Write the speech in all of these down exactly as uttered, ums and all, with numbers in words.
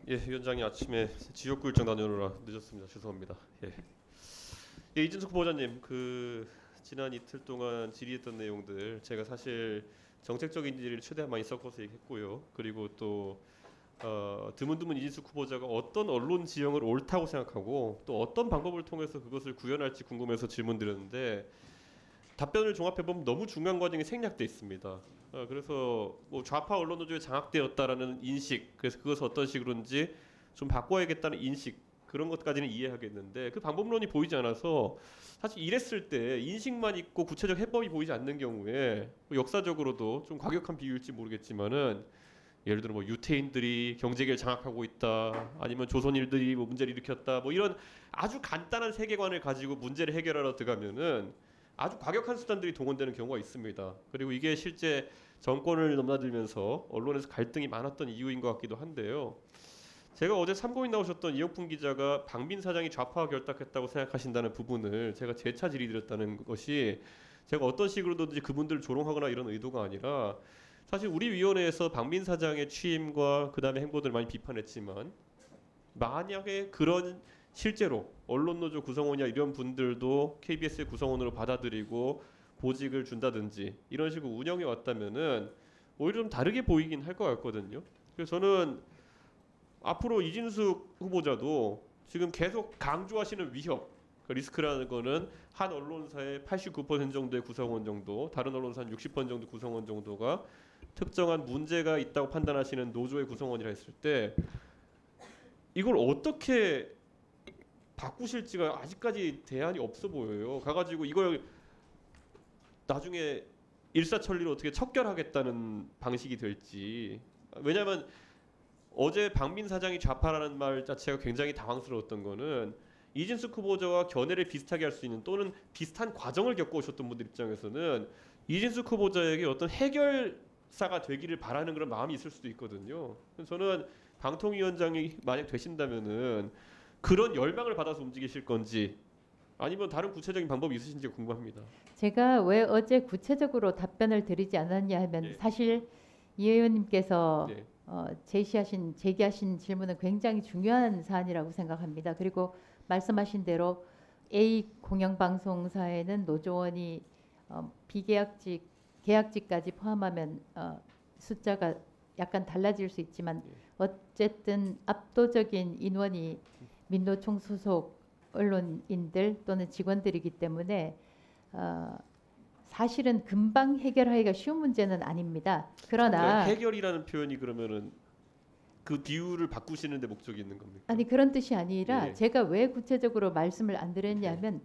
예, 위원장님 아침에 지역구 일정 다녀오느라 늦었습니다. 죄송합니다. 예. 예, 이진숙 후보자님, 그 지난 이틀 동안 질의했던 내용들 제가 사실 정책적인 질의를 최대한 많이 섞어서 얘기했고요. 그리고 또 어, 드문드문 이진숙 후보자가 어떤 언론 지형을 옳다고 생각하고 또 어떤 방법을 통해서 그것을 구현할지 궁금해서 질문드렸는데 답변을 종합해보면 너무 중요한 과정이 생략돼 있습니다. 어, 그래서 뭐 좌파 언론 노조에 장악되었다라는 인식, 그래서 그것을 어떤 식으로인지 좀 바꿔야겠다는 인식, 그런 것까지는 이해하겠는데 그 방법론이 보이지 않아서 사실 이랬을 때 인식만 있고 구체적 해법이 보이지 않는 경우에 뭐 역사적으로도 좀 과격한 비유일지 모르겠지만은 예를 들어 뭐 유태인들이 경제계를 장악하고 있다, 아니면 조선인들이 뭐 문제를 일으켰다, 뭐 이런 아주 간단한 세계관을 가지고 문제를 해결하러 들어가면은 아주 과격한 수단들이 동원되는 경우가 있습니다. 그리고 이게 실제 정권을 넘나들면서 언론에서 갈등이 많았던 이유인 것 같기도 한데요. 제가 어제 참고인 나오셨던 이영풍 기자가 박민 사장이 좌파와 결탁했다고 생각하신다는 부분을 제가 재차 질의드렸다는 것이 제가 어떤 식으로든지 그분들을 조롱하거나 이런 의도가 아니라 사실 우리 위원회에서 박민 사장의 취임과 그 다음에 행보들을 많이 비판했지만 만약에 그런 실제로 언론노조 구성원이나 이런 분들도 케이비에스의 구성원으로 받아들이고 보직을 준다든지 이런 식으로 운영해 왔다면은 오히려 좀 다르게 보이긴 할 것 같거든요. 그래서 저는 앞으로 이진숙 후보자도 지금 계속 강조하시는 위협, 그 리스크라는 거는 한 언론사의 팔십구 퍼센트 정도의 구성원 정도, 다른 언론사 한 육십 퍼센트 정도 구성원 정도가 특정한 문제가 있다고 판단하시는 노조의 구성원이라 했을 때 이걸 어떻게 바꾸실지가 아직까지 대안이 없어 보여요. 가가지고 이걸 나중에 일사천리로 어떻게 척결하겠다는 방식이 될지. 왜냐하면 어제 박민 사장이 좌파라는 말 자체가 굉장히 당황스러웠던 거는 이진숙 후보자와 견해를 비슷하게 할 수 있는 또는 비슷한 과정을 겪고 오셨던 분들 입장에서는 이진숙 후보자에게 어떤 해결사가 되기를 바라는 그런 마음이 있을 수도 있거든요. 그래서 저는 방통위원장이 만약 되신다면은 그런 열망을 받아서 움직이실 건지 아니면 다른 구체적인 방법이 있으신지 궁금합니다. 제가 왜 어제 구체적으로 답변을 드리지 않았냐 하면 예. 사실 이 의원님께서 예. 어, 제시하신 제기하신 질문은 굉장히 중요한 사안이라고 생각합니다. 그리고 말씀하신 대로 A 공영방송사에는 노조원이 어, 비계약직, 계약직까지 포함하면 어, 숫자가 약간 달라질 수 있지만 예. 어쨌든 압도적인 인원이 민노총 소속 언론인들 또는 직원들이기 때문에 어, 사실은 금방 해결하기가 쉬운 문제는 아닙니다. 그러나 해결이라는 표현이 그러면은 그 비율을 바꾸시는 데 목적이 있는 겁니까? 아니 그런 뜻이 아니라 예. 제가 왜 구체적으로 말씀을 안 드렸냐면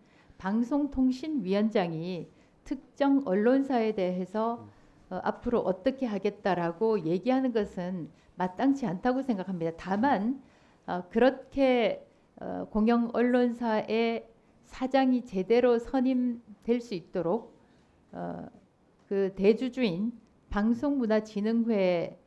방송통신위원장이 특정 언론사에 대해서 어, 앞으로 어떻게 하겠다라고 얘기하는 것은 마땅치 않다고 생각합니다. 다만 어, 그렇게 어, 공영 언론사의 사장이 제대로 선임될 수 있도록 어, 그 대주주인 방송문화진흥회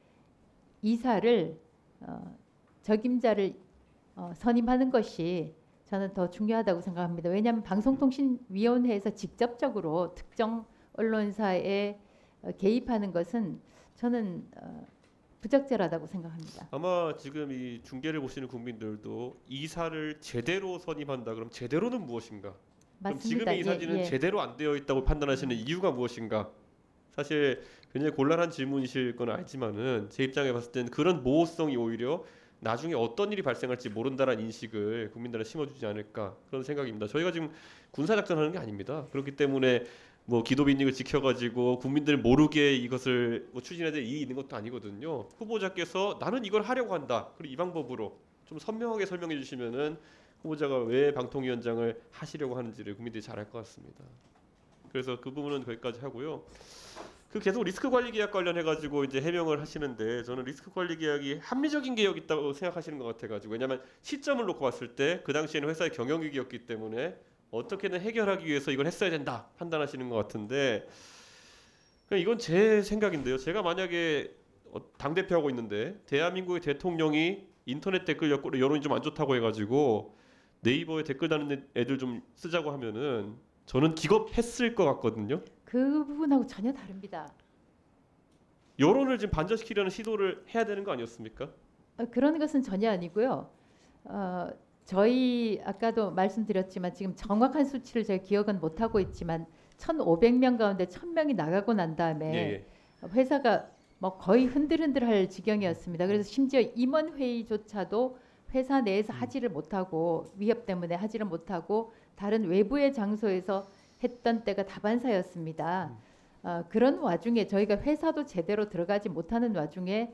이사를 어, 적임자를 어, 선임하는 것이 저는 더 중요하다고 생각합니다. 왜냐하면 방송통신위원회에서 직접적으로 특정 언론사에 어, 개입하는 것은 저는 어, 부적절하다고 생각합니다. 아마 지금 이 중계를 보시는 국민들도 이사를 제대로 선임한다. 그럼 제대로는 무엇인가? 그럼 맞습니다. 지금의 이사진은 예, 예. 제대로 안 되어 있다고 판단하시는 이유가 무엇인가? 사실 굉장히 곤란한 질문이실 건 알지만은 제 입장에 봤을 때는 그런 모호성이 오히려 나중에 어떤 일이 발생할지 모른다는 인식을 국민들한테 심어주지 않을까 그런 생각입니다. 저희가 지금 군사작전하는 게 아닙니다. 그렇기 때문에 뭐 기도빈익을 지켜가지고 국민들 모르게 이것을 뭐 추진해야 될 일이 있는 것도 아니거든요. 후보자께서 나는 이걸 하려고 한다. 그리고 이 방법으로 좀 선명하게 설명해 주시면은 후보자가 왜 방통위원장을 하시려고 하는지를 국민들이 잘 알 것 같습니다. 그래서 그 부분은 거기까지 하고요. 그 계속 리스크 관리 계약 관련해 가지고 이제 해명을 하시는데 저는 리스크 관리 계약이 합리적인 계약이 있다고 생각하시는 것 같아 가지고 왜냐하면 시점을 놓고 봤을 때 그 당시에는 회사의 경영 위기였기 때문에 어떻게든 해결하기 위해서 이걸 했어야 된다 판단하시는 것 같은데 이건 제 생각인데요. 제가 만약에 당 대표하고 있는데 대한민국의 대통령이 인터넷 댓글 여론이 좀 안 좋다고 해가지고 네이버에 댓글 다는 애들 좀 쓰자고 하면은 저는 기겁했을 것 같거든요. 그 부분하고 전혀 다릅니다. 여론을 지금 반전시키려는 시도를 해야 되는 거 아니었습니까? 어, 그런 것은 전혀 아니고요. 어, 저희 아까도 말씀드렸지만 지금 정확한 수치를 제가 기억은 못 하고 있지만 천오백 명 가운데 천 명이 나가고 난 다음에 예, 예. 회사가 뭐 거의 흔들흔들할 지경이었습니다. 그래서 심지어 임원 회의조차도 회사 내에서 음. 하지를 못하고 위협 때문에 하지를 못하고 다른 외부의 장소에서 했던 때가 다반사였습니다. 음. 어, 그런 와중에 저희가 회사도 제대로 들어가지 못하는 와중에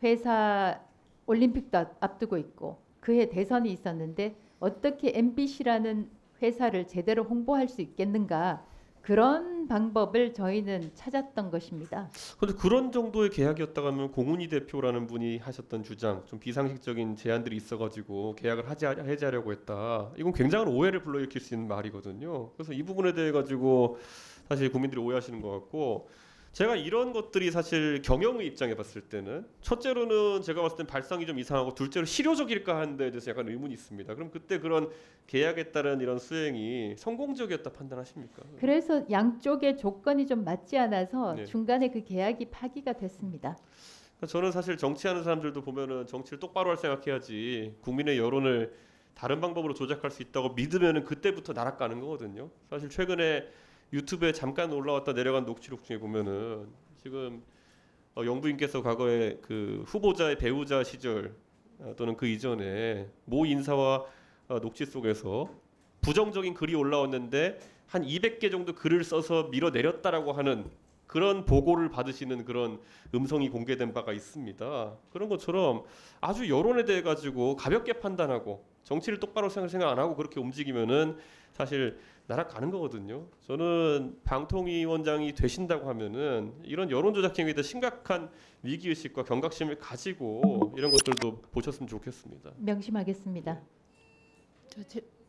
회사 올림픽도 앞- 앞두고 있고 그해 대선이 있었는데 어떻게 엠비씨라는 회사를 제대로 홍보할 수 있겠는가 그런 방법을 저희는 찾았던 것입니다. 근데 그런 정도의 계약이었다고 하면 공훈이 대표라는 분이 하셨던 주장, 좀 비상식적인 제안들이 있어가지고 계약을 하지 해지하려고 했다. 이건 굉장한 오해를 불러일으킬 수 있는 말이거든요. 그래서 이 부분에 대해 가지고 사실 국민들이 오해하시는 것 같고, 제가 이런 것들이 사실 경영의 입장에 봤을 때는 첫째로는 제가 봤을 땐 발상이 좀 이상하고, 둘째로 실효적일까 하는 데에 대해서 약간 의문이 있습니다. 그럼 그때 그런 계약에 따른 이런 수행이 성공적이었다 판단하십니까? 그래서 양쪽의 조건이 좀 맞지 않아서 네. 중간에 그 계약이 파기가 됐습니다. 그러니까 저는 사실 정치하는 사람들도 보면은 정치를 똑바로 할 생각해야지, 국민의 여론을 다른 방법으로 조작할 수 있다고 믿으면은 그때부터 날아가는 거거든요. 사실 최근에 유튜브에 잠깐 올라왔다 내려간 녹취록 중에 보면은 지금 어, 영부인께서 과거에 그 후보자의 배우자 시절 어, 또는 그 이전에 모 인사와 어, 녹취 속에서 부정적인 글이 올라왔는데 한 이백 개 정도 글을 써서 밀어내렸다라고 하는 그런 보고를 받으시는 그런 음성이 공개된 바가 있습니다. 그런 것처럼 아주 여론에 대해 가지고 가볍게 판단하고 정치를 똑바로 생각 생각 안 하고 그렇게 움직이면은 사실 날아가는 거거든요. 저는 방통위원장이 되신다고 하면은 이런 여론 조작 행위에 대해 심각한 위기 의식과 경각심을 가지고 이런 것들도 보셨으면 좋겠습니다. 명심하겠습니다. 저 제,